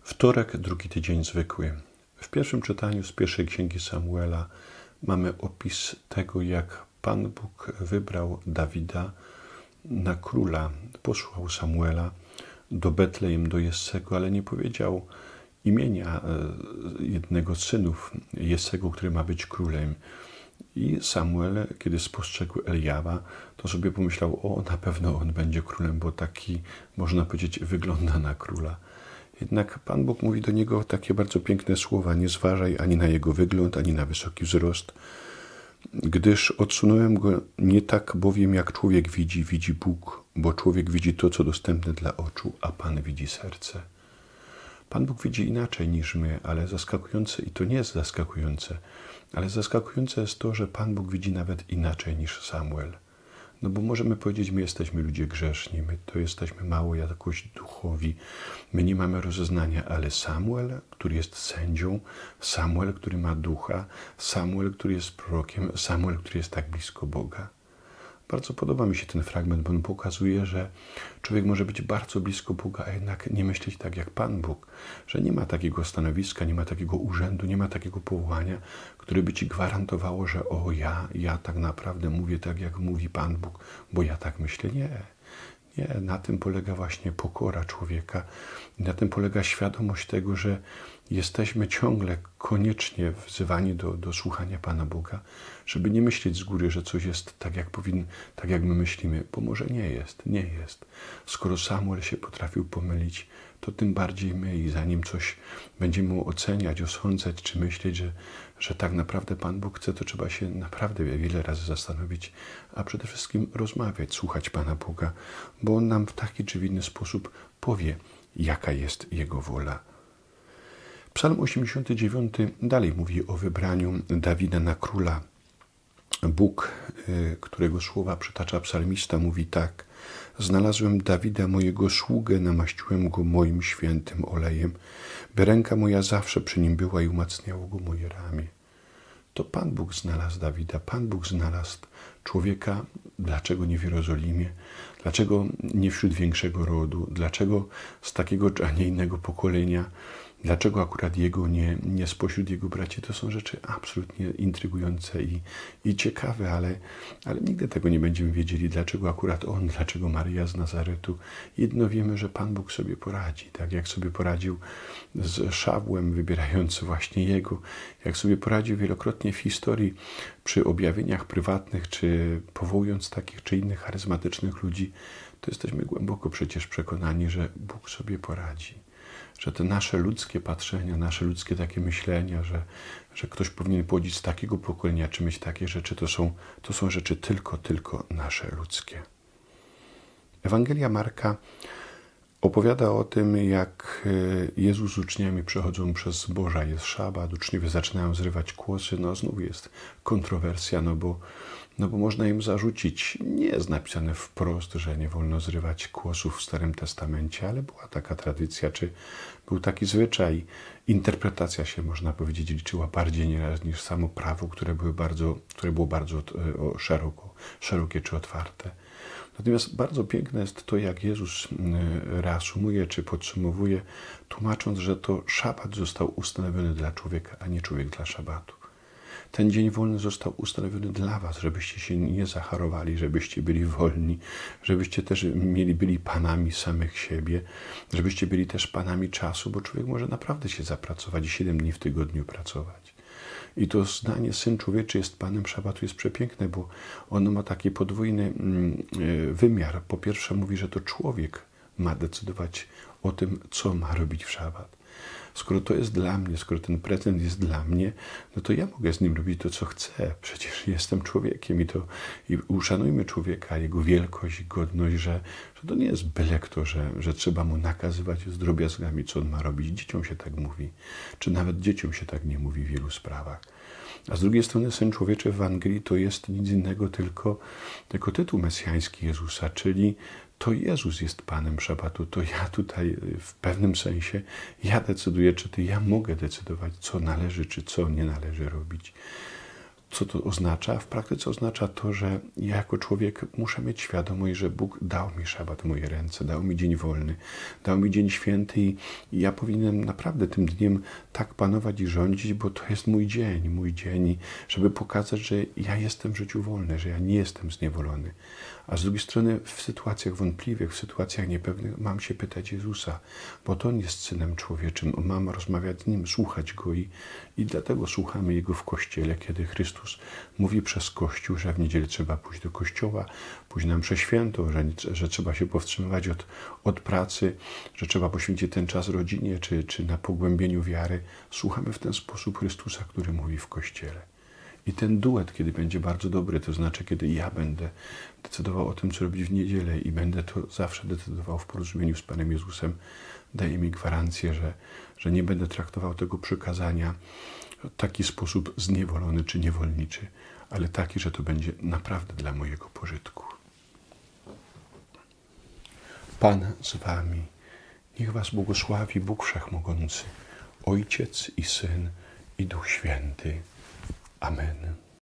Wtorek, drugi tydzień zwykły. W pierwszym czytaniu z pierwszej księgi Samuela mamy opis tego, jak Pan Bóg wybrał Dawida na króla. Posłał Samuela do Betlejem, do Jessego, ale nie powiedział imienia jednego z synów Jessego, który ma być królem. I Samuel, kiedy spostrzegł Eliaba, to sobie pomyślał, na pewno on będzie królem, bo taki, można powiedzieć, wygląda na króla. Jednak Pan Bóg mówi do niego takie bardzo piękne słowa: nie zważaj ani na jego wygląd, ani na wysoki wzrost, gdyż odsunąłem go nie tak bowiem jak człowiek widzi Bóg, bo człowiek widzi to, co dostępne dla oczu, a Pan widzi serce. Pan Bóg widzi inaczej niż my, ale zaskakujące, i to nie jest zaskakujące, ale zaskakujące jest to, że Pan Bóg widzi nawet inaczej niż Samuel. No bo możemy powiedzieć, my jesteśmy ludzie grzeszni, my to jesteśmy mało jakoś duchowi, my nie mamy rozeznania, ale Samuel, który jest sędzią, Samuel, który ma ducha, Samuel, który jest prorokiem, Samuel, który jest tak blisko Boga. Bardzo podoba mi się ten fragment, bo on pokazuje, że człowiek może być bardzo blisko Boga, a jednak nie myśleć tak jak Pan Bóg, że nie ma takiego stanowiska, nie ma takiego urzędu, nie ma takiego powołania, które by ci gwarantowało, że ja tak naprawdę mówię tak, jak mówi Pan Bóg, bo ja tak myślę. Nie, na tym polega właśnie pokora człowieka. Na tym polega świadomość tego, że jesteśmy ciągle koniecznie wzywani do słuchania Pana Boga, żeby nie myśleć z góry, że coś jest tak, jak my myślimy, bo może nie jest. Skoro Samuel się potrafił pomylić, to tym bardziej my, i zanim coś będziemy oceniać, osądzać, czy myśleć, że tak naprawdę Pan Bóg chce, to trzeba się naprawdę wiele razy zastanowić, a przede wszystkim rozmawiać, słuchać Pana Boga, bo On nam w taki czy w inny sposób powie, jaka jest Jego wola. Psalm 89 dalej mówi o wybraniu Dawida na króla. Bóg, którego słowa przytacza psalmista, mówi tak: znalazłem Dawida, mojego sługę, namaściłem go moim świętym olejem, by ręka moja zawsze przy nim była i umacniało go moje ramię. To Pan Bóg znalazł Dawida, Pan Bóg znalazł człowieka. Dlaczego nie w Jerozolimie? Dlaczego nie wśród większego rodu? Dlaczego z takiego a nie innego pokolenia? Dlaczego akurat jego nie spośród jego braci? To są rzeczy absolutnie intrygujące i ciekawe, ale nigdy tego nie będziemy wiedzieli. Dlaczego akurat on, dlaczego Maryja z Nazaretu? Jedno wiemy, że Pan Bóg sobie poradzi, tak jak sobie poradził z Szawłem, wybierając właśnie jego, jak sobie poradził wielokrotnie w historii przy objawieniach prywatnych, czy powołując takich czy innych charyzmatycznych ludzi, to jesteśmy głęboko przecież przekonani, że Bóg sobie poradzi. Że te nasze ludzkie patrzenia, nasze ludzkie takie myślenia, że ktoś powinien pochodzić z takiego pokolenia, czy mieć takie rzeczy, to są rzeczy tylko nasze ludzkie. Ewangelia Marka opowiada o tym, jak Jezus z uczniami przechodzą przez zboża, jest szabat, uczniowie zaczynają zrywać kłosy, znów jest kontrowersja, no bo można im zarzucić, nie jest napisane wprost, że nie wolno zrywać kłosów w Starym Testamencie, ale była taka tradycja, czy był taki zwyczaj. Interpretacja się, można powiedzieć, liczyła bardziej nieraz niż samo prawo, które było bardzo szerokie czy otwarte. Natomiast bardzo piękne jest to, jak Jezus reasumuje czy podsumowuje, tłumacząc, że to szabat został ustanowiony dla człowieka, a nie człowiek dla szabatu. Ten dzień wolny został ustanowiony dla was, żebyście się nie zacharowali, żebyście byli wolni, żebyście też byli panami samych siebie, żebyście byli też panami czasu, bo człowiek może naprawdę się zapracować i 7 dni w tygodniu pracować. I to zdanie Syn Człowieczy jest Panem szabatu jest przepiękne, bo ono ma taki podwójny wymiar. Po pierwsze mówi, że to człowiek ma decydować o tym, co ma robić w szabat. Skoro to jest dla mnie, skoro ten prezent jest dla mnie, no to ja mogę z nim robić to, co chcę. Przecież jestem człowiekiem i uszanujmy człowieka, jego wielkość i godność, że to nie jest byle kto, że trzeba mu nakazywać z drobiazgami, co on ma robić. Dzieciom się tak mówi, czy nawet dzieciom się tak nie mówi w wielu sprawach. A z drugiej strony Syn Człowieczy w Ewangelii to jest nic innego, tylko tytuł mesjański Jezusa, czyli to Jezus jest Panem szabatu, to ja tutaj w pewnym sensie, ja decyduję, ja mogę decydować, co należy, czy co nie należy robić. Co to oznacza? W praktyce oznacza to, że ja jako człowiek muszę mieć świadomość, że Bóg dał mi szabat w moje ręce, dał mi dzień wolny, dał mi dzień święty i ja powinienem naprawdę tym dniem tak panować i rządzić, bo to jest mój dzień, żeby pokazać, że ja jestem w życiu wolny, że ja nie jestem zniewolony. A z drugiej strony w sytuacjach wątpliwych, w sytuacjach niepewnych mam się pytać Jezusa, bo to On jest Synem Człowieczym. Mam rozmawiać z Nim, słuchać Go i dlatego słuchamy Jego w Kościele, kiedy Chrystus mówi przez Kościół, że w niedzielę trzeba pójść do kościoła, pójść na mszę świętą, że trzeba się powstrzymywać od pracy, że trzeba poświęcić ten czas rodzinie czy na pogłębieniu wiary. Słuchamy w ten sposób Chrystusa, który mówi w Kościele. I ten duet, kiedy będzie bardzo dobry, to znaczy, kiedy ja będę decydował o tym, co robić w niedzielę i będę to zawsze decydował w porozumieniu z Panem Jezusem, daje mi gwarancję, że nie będę traktował tego przykazania w taki sposób zniewolony czy niewolniczy, ale taki, że to będzie naprawdę dla mojego pożytku. Pan z wami. Niech was błogosławi Bóg Wszechmogący, Ojciec i Syn i Duch Święty. Amen.